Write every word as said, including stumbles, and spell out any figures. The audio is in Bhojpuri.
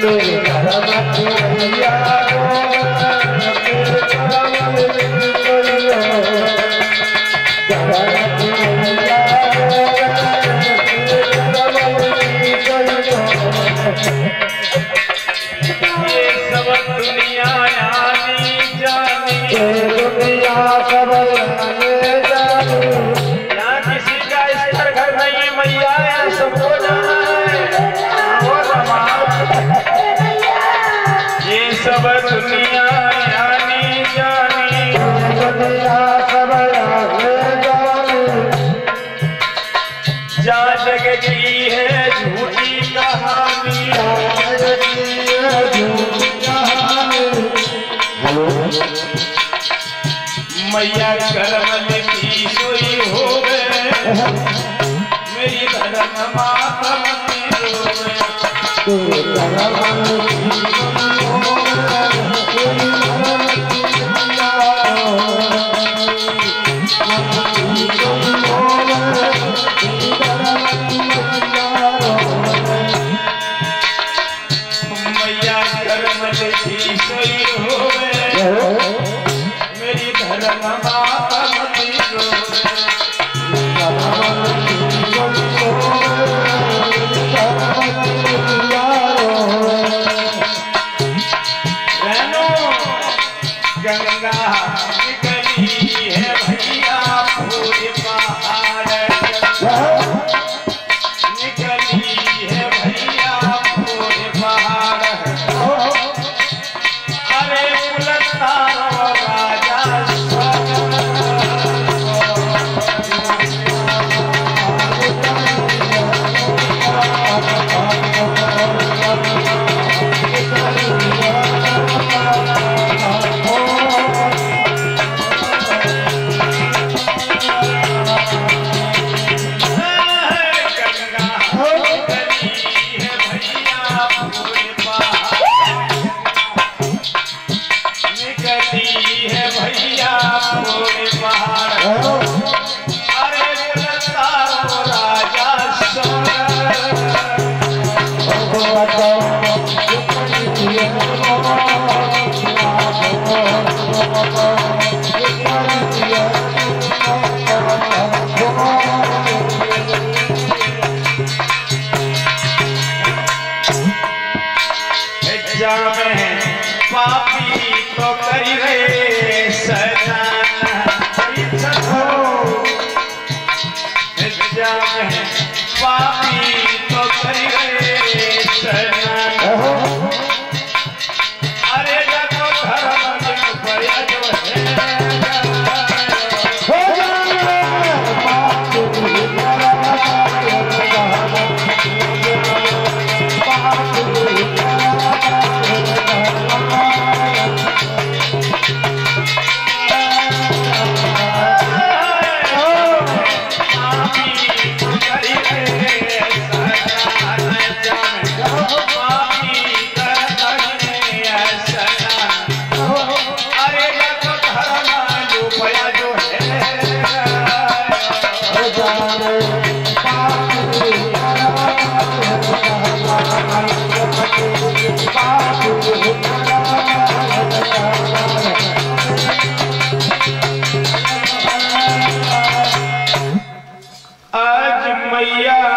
मैया करम लिखी सोई हो गए मेरी धर्म माता मती रोवे मैया करम लिखी सोई हो गए मेरी धर्म माता मती रोवे गंगा निकली है भैया पूरे पहाड़ निकली है भैया पूरे पहाड़ अरे बुलंदारो राजा पापी तो करी रे सजाना पापी तो करी रे सजाना अरे जगो धर्म पया जो है आज मैया